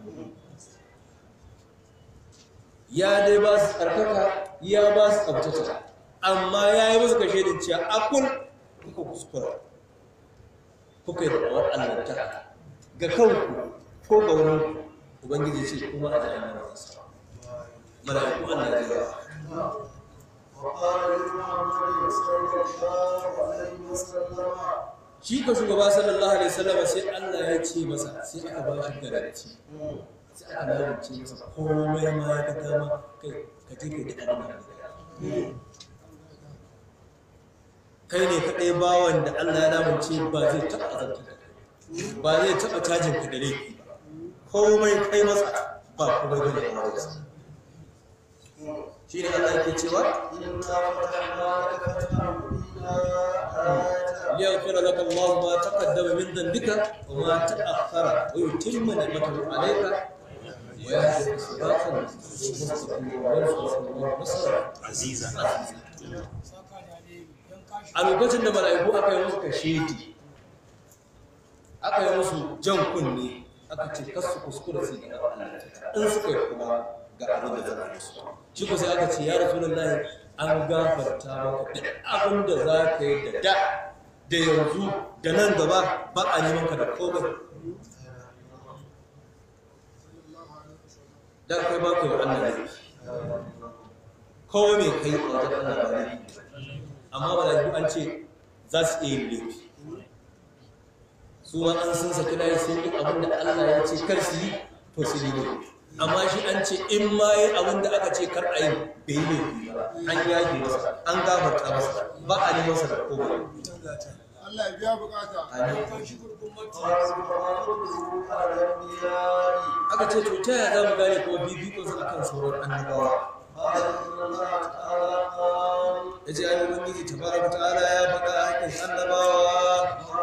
Ya dai ba su tsarkaka, ya ba su tsabtata, amma ya yi musu kashe da cewa akul kuka kuskura kuka yi da'awar allantaka ga kanku ko ga wani ubangiji ce kuma a da yana nasa mala'iku Allah ya yawa. Shi ka shugaba sallallahu alaihi wasallam sai Allah ya ce masa sai aka ba shi garanti. Sai aka lalace masa komai ma ya ga dama kai ka je ka da abin kai ne kaɗai bawan da Allah ya lamunce ba zai taɓa azabta da kai ba zai taɓa cajin ka da laifi ba komai kai masa ba kuma gani a wajen shi ne Allah yake cewa ليغفر لك الله ما تقدم من ذنبك وما تأخر ويتم نعمته عليك ويهديك صراطا مستقيما ويرزقك الله نصرا عزيزا. A lokacin da mala'iku aka yi musu kashedi, aka yi musu jan kunne, aka ce kasu kuskura su gina in suka yi kuma ga abin da zama musu. Shi ku sai aka ce ya Rasulullahi an gafarta maka duk abin da za ka yi da da da yanzu da nan gaba ba a neman ka da komai. Da kai ba ka yi wa Allah ne. Kowa mai kai a wajen Allah ba ne. Amma mala'iku an ce za su iya yin laifi. Su ma an sun saki layi sun yi abin da Allah ya ce kar su yi to su yi laifi. Amma shi an ce in ma yi abin da aka ce kar a yi bai yi laifi ba. An yage masa, an gafarta masa, ba a neman sa da komai. Allah ya biya bukata. Aka ce to ta yaya za mu gane kuma bibikon su akan sauran annabawa. Ya ce ayi ubangiji tabaraka ta'ala ya faɗa haƙƙin annabawa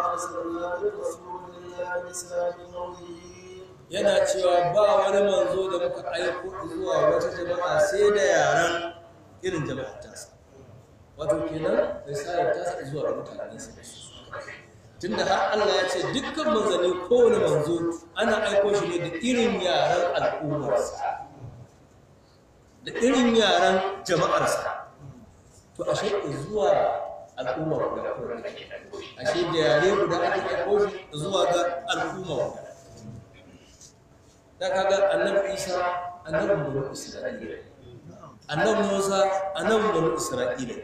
yana cewa ba wani manzo da muka aiko zuwa wata jama'a sai da yaran irin jama'ar tasa, wato kenan risalar tasa zuwa ga mutanen sa. Tunda har Allah ya ce dukkan manzanni kowane manzo ana aiko shi ne da irin yaran al'ummarsa da irin yaran jama'arsa. To ashe zuwa al'ummar guda ashe da yare guda ake aiko shi zuwa ga al'ummar guda. Da kaga annabi Isa annabin bani Isra'ila, annabi Musa annabin bani Isra'ila.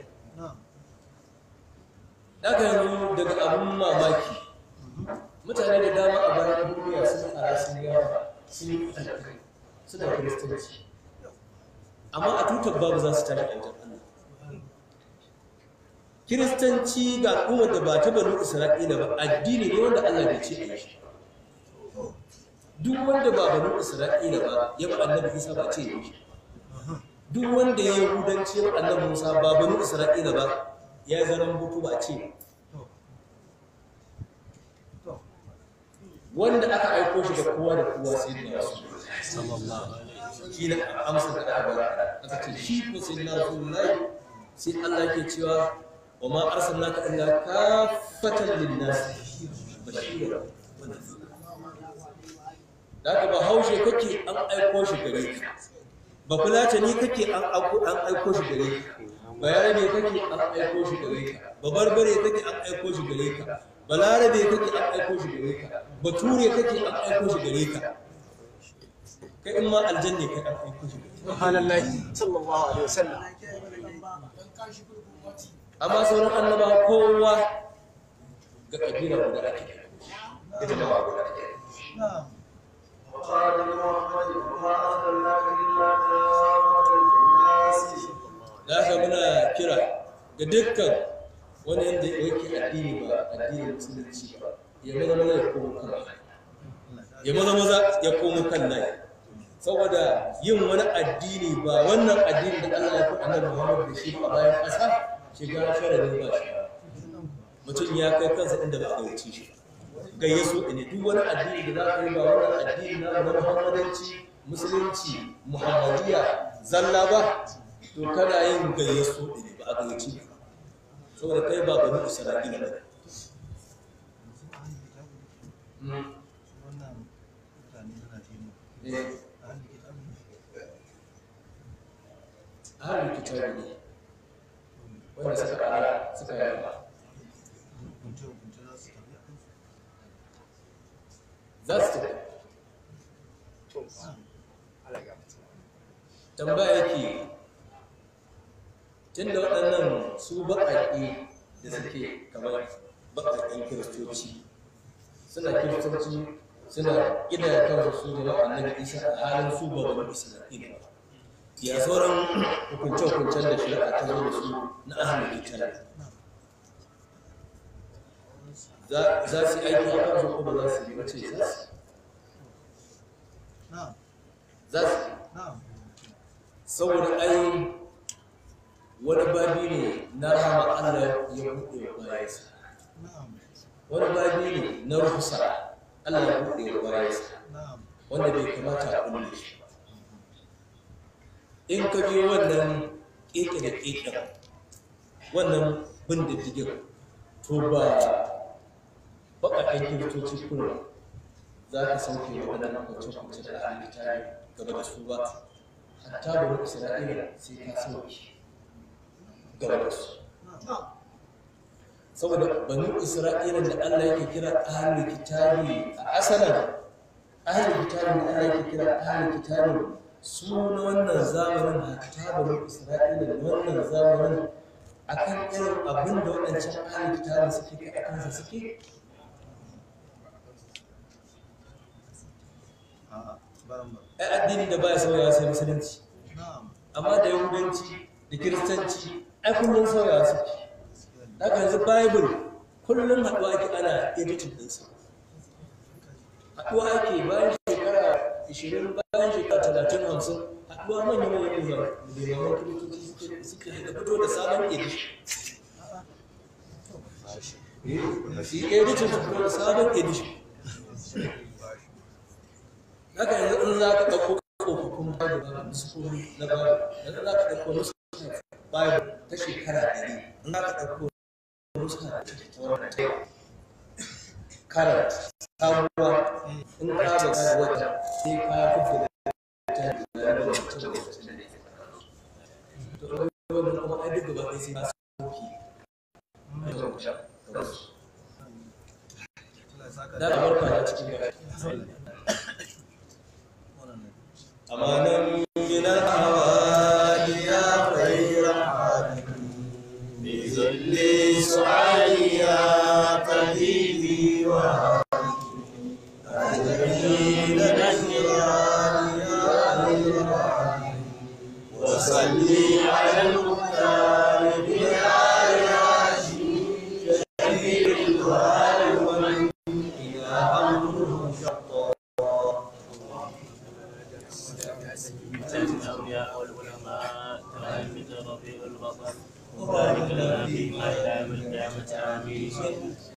Daga yanzu daga abun mamaki mutane da dama a bayan duniya sun ara sun yawa sun yi alƙari suna kiristanci, amma a tutar babu za su tare a wajen Allah. Kiristanci ga al'ummar da ba ta bani Isra'ila ba addini ne wanda Allah bai ce a shi. Duk wanda ba bani Isra'ila ba ya ba annabi Isa ba ce ya shi. Duk wanda ya yi yahudanci ya ba annabi Musa ba bani Isra'ila ba ya zaran butu ba ce. Wanda aka aiko shi da kowa da kowa sai da wasu shi ne amsar da aka bada aka ce shi ko sai na rasulullahi sai Allah ke cewa wa ma arsalnaka illa kaffatan lin-nas bashira wa nadhira. Da ka ba haushe kake an aiko shi gare ka, ba fulatani kake an aiko shi gare ka, ba yarabe kake an aiko shi gare ka, ba barbare kake an aiko shi gare ka, ba larabe kake an aiko shi gare ka, ba ture kake an aiko shi gare ka, kai in ma aljanne kai an aiko shi gare ka. Subhanallahi sallallahu alaihi wasallam. Amma sauran annaba kowa ga kabila guda ake ita da ba guda ake. وقال محمد وما أرسلناك إلا كافة للناس. Da haka muna kira ga dukkan wani yadda yake addini ba addinin musulunci ba, ya maza maza ya komo kan layi, ya maza maza ya komo kan layi, saboda yin wani addini ba wannan addini da Allah ya fi annabi Muhammad da shi a bayan ƙasa shiga sharadin ba shi. Mutum ya kai kansa inda ba a gayyace shi gayyaso ne duk wani addini da za ka yi ba wannan addini na na Muhammadanci musulunci Muhammadiyya zalla ba, to kana yin gayyaso ne ba a gayyace ka saboda kai ba bani Isra'ila ba. Ahlul kitabi ne wanda suka ƙara suka yarda za su tafi. Tambaya yake tun da waɗannan su baƙaƙe da suke kamar baƙaƙen kiristoci suna kiristoci suna ƙidaya kansu su da annabi Isa a halin su ba bani Isra'ila ba, ya sauran hukunce-hukuncen da shari'a ta zo da su na ahlul kitabi za su yi aiki a kansu ko ba za su yi wace za su za su saboda ai wani babi ne na rama Allah ya buɗe wa bayansa, wani babi ne na rufusa Allah ya buɗe wa bayansa wanda bai kamata a kulle shi. In ka je wannan ƙeƙe da ƙeƙen wannan bin diddigin to ba baƙaƙen kiristoci kuna za ka sauke waɗannan kwance-kwance da ahalin gaba da su ba, hatta bani Isra'ila sai ka sauke gaba da su. Saboda bani Isra'ila da Allah yake kira ahalin kitabi a asalan ahalin kitabi da Allah yake kira ahalin kitabi su na wannan zamanin hatta bani Isra'ila da wannan zamanin akan irin abin da waɗancan ahalin kitabi suke kai a kansa suke. Ai addini da baya sauyawa sai musulunci, amma da yahudanci da kiristanci ai kullum sauyawa suke. Haka yanzu bible kullum haɗuwa ake ana editing ɗinsa, haɗuwa ake bayan shekara ishirin bayan shekara talatin hamsin haɗuwa manyan manyan limaman kiristoci suke da fito da sabon edition. Su yi editing su fito da sabon edition. Haka yanzu in za ka ɗauko tsofaffin bible na musulmi na bible, yanzu za ka ɗauko musu bible ta shekara ɗari, in za ka ɗauko musu karar sabuwa in ka ba da wata sai ka fito da ta da da mutum da to wannan kuma ai duk gaba ɗaya sai ka sauki da barka da cikin gaba. أمانا من الأوادي يا خير حادث بذل سعيا قليلي وهادي أهدني لنهران يا خير حادث وصلي على المختار بالآيات شهيد الوالد ومن إلى أمره شطا الأولياء والعلماء تلاميذ ربيع البطل وبارك لنا فيما إلى يوم القيامة آمين.